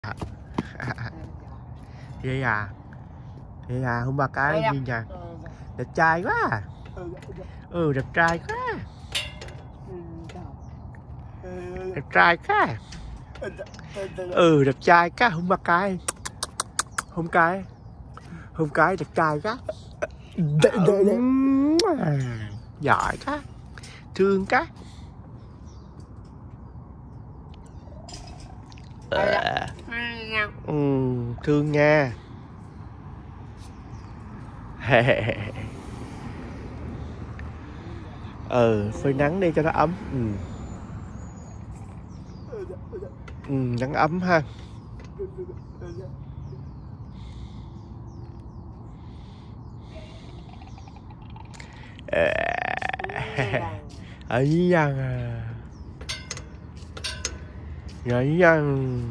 Vậy à? Vậy à, không ba cái gì nha. Đẹp trai quá à. Ừ, đẹp trai quá. Đẹp trai quá. Ừ, đẹp trai quá, không ba cái. Không cái. Không cái, đẹp trai quá. Giỏi quá. Thương quá. Thương nha. Phơi nắng đi cho nó ấm. Nắng ấm ha. Ấy da. Ấy da.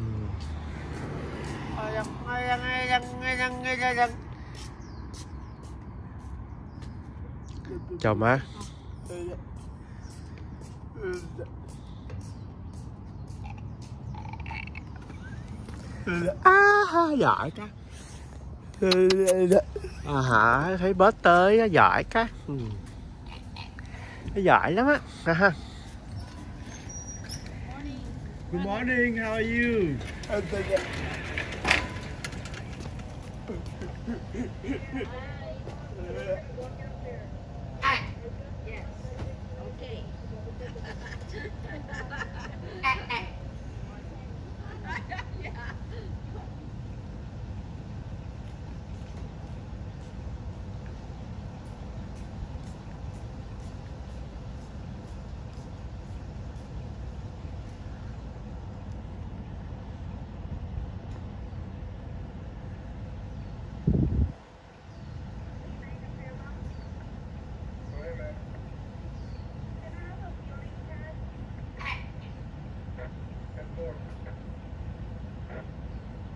Chào má. Giỏi quá. Hả, thấy bớt tới giỏi quá. Nó giỏi lắm á. Good morning, how are you?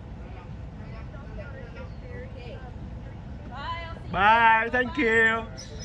Bye, thank you.